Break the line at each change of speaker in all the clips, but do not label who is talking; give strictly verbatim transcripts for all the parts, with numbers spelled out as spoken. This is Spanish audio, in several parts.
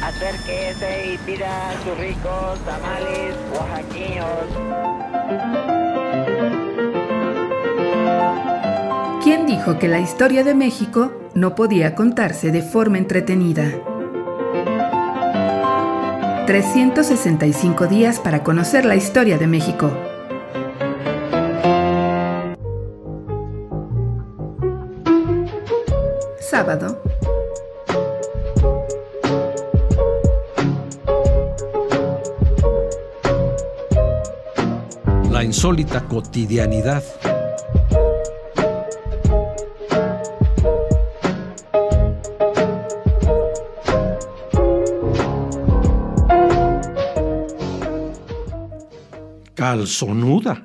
Acérquese y pida sus ricos tamales oaxaqueños.
¿Quién dijo que la historia de México no podía contarse de forma entretenida? trescientos sesenta y cinco días para conocer la historia de México. Sábado.
La insólita cotidianidad. Calzonuda.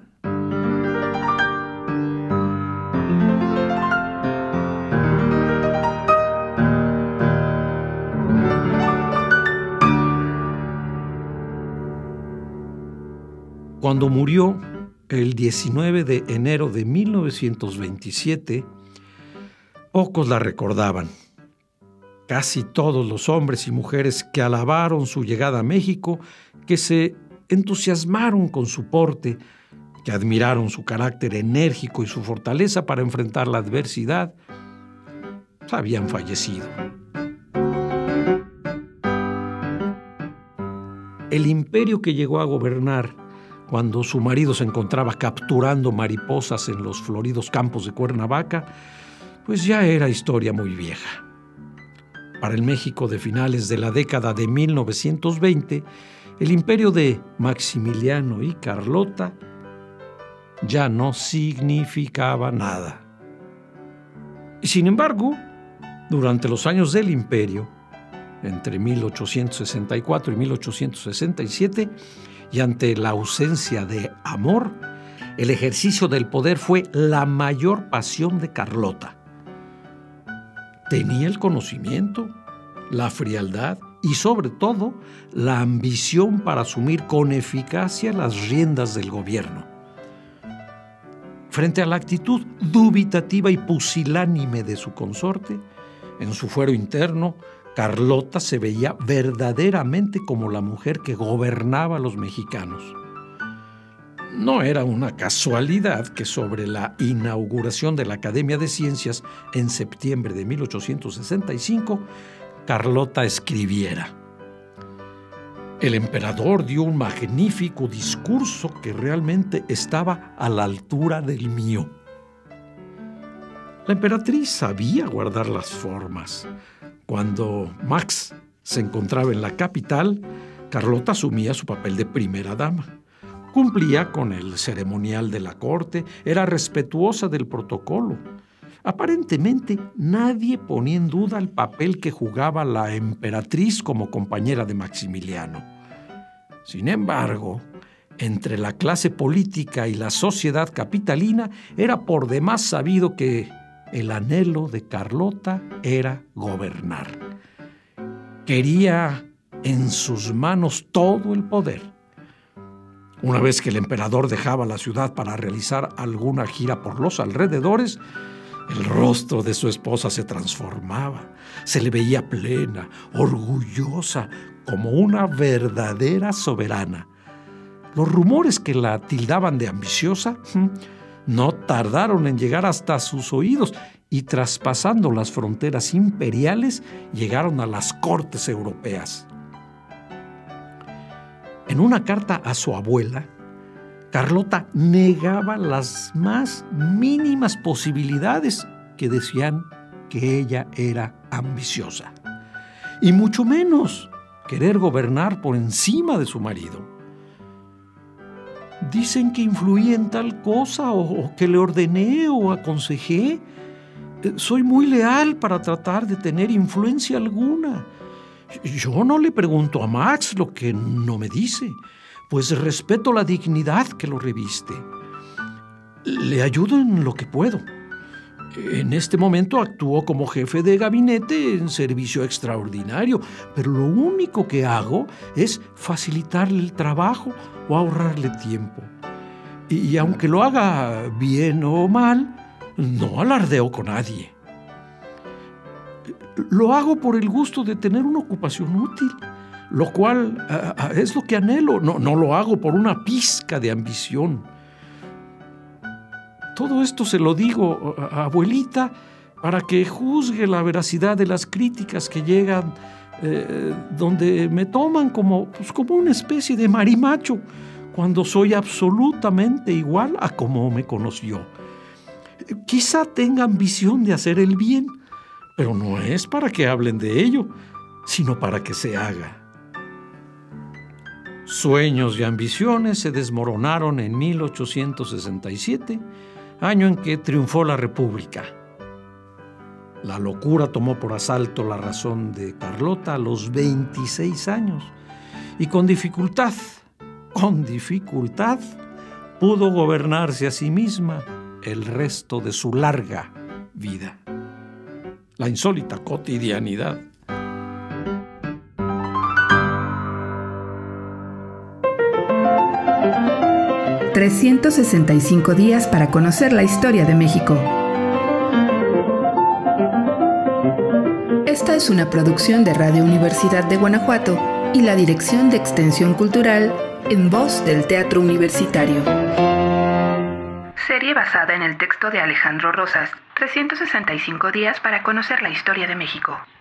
Cuando murió el diecinueve de enero de mil novecientos veintisiete, pocos la recordaban. Casi todos los hombres y mujeres que alabaron su llegada a México, que se entusiasmaron con su porte, que admiraron su carácter enérgico y su fortaleza para enfrentar la adversidad, habían fallecido. El imperio que llegó a gobernar cuando su marido se encontraba capturando mariposas en los floridos campos de Cuernavaca, pues ya era historia muy vieja. Para el México de finales de la década de mil novecientos veinte, el imperio de Maximiliano y Carlota ya no significaba nada. Y sin embargo, durante los años del imperio, entre mil ochocientos sesenta y cuatro y mil ochocientos sesenta y siete, y ante la ausencia de amor, el ejercicio del poder fue la mayor pasión de Carlota. Tenía el conocimiento, la frialdad y, sobre todo, la ambición para asumir con eficacia las riendas del gobierno. Frente a la actitud dubitativa y pusilánime de su consorte, en su fuero interno, Carlota se veía verdaderamente como la mujer que gobernaba a los mexicanos. No era una casualidad que sobre la inauguración de la Academia de Ciencias en septiembre de mil ochocientos sesenta y cinco, Carlota escribiera: el emperador dio un magnífico discurso que realmente estaba a la altura del mío. La emperatriz sabía guardar las formas. Cuando Max se encontraba en la capital, Carlota asumía su papel de primera dama. Cumplía con el ceremonial de la corte, era respetuosa del protocolo. Aparentemente, nadie ponía en duda el papel que jugaba la emperatriz como compañera de Maximiliano. Sin embargo, entre la clase política y la sociedad capitalina era por demás sabido que el anhelo de Carlota era gobernar. Quería en sus manos todo el poder. Una vez que el emperador dejaba la ciudad para realizar alguna gira por los alrededores, el rostro de su esposa se transformaba. Se le veía plena, orgullosa, como una verdadera soberana. Los rumores que la tildaban de ambiciosa no tardaron en llegar hasta sus oídos y, traspasando las fronteras imperiales, llegaron a las cortes europeas. En una carta a su abuela, Carlota negaba las más mínimas posibilidades que decían que ella era ambiciosa, y mucho menos querer gobernar por encima de su marido. Dicen que influí en tal cosa o, o que le ordené o aconsejé. Soy muy leal para tratar de tener influencia alguna. Yo no le pregunto a Max lo que no me dice, pues respeto la dignidad que lo reviste. Le ayudo en lo que puedo. En este momento actúo como jefe de gabinete en servicio extraordinario, pero lo único que hago es facilitarle el trabajo o ahorrarle tiempo. Y aunque lo haga bien o mal, no alardeo con nadie. Lo hago por el gusto de tener una ocupación útil, lo cual uh, es lo que anhelo. No, no lo hago por una pizca de ambición. Todo esto se lo digo, uh, abuelita, para que juzgue la veracidad de las críticas que llegan, eh, donde me toman como, pues, como una especie de marimacho, cuando soy absolutamente igual a como me conoció. Quizá tenga ambición de hacer el bien, pero no es para que hablen de ello, sino para que se haga. Sueños y ambiciones se desmoronaron en mil ochocientos sesenta y siete, año en que triunfó la República. La locura tomó por asalto la razón de Carlota a los veintiséis años y con dificultad, con dificultad, pudo gobernarse a sí misma el resto de su larga vida. La insólita cotidianidad.
trescientos sesenta y cinco días para conocer la historia de México. Esta es una producción de Radio Universidad de Guanajuato y la Dirección de Extensión Cultural en voz del Teatro Universitario. Serie basada en el texto de Alejandro Rosas, trescientos sesenta y cinco días para conocer la historia de México.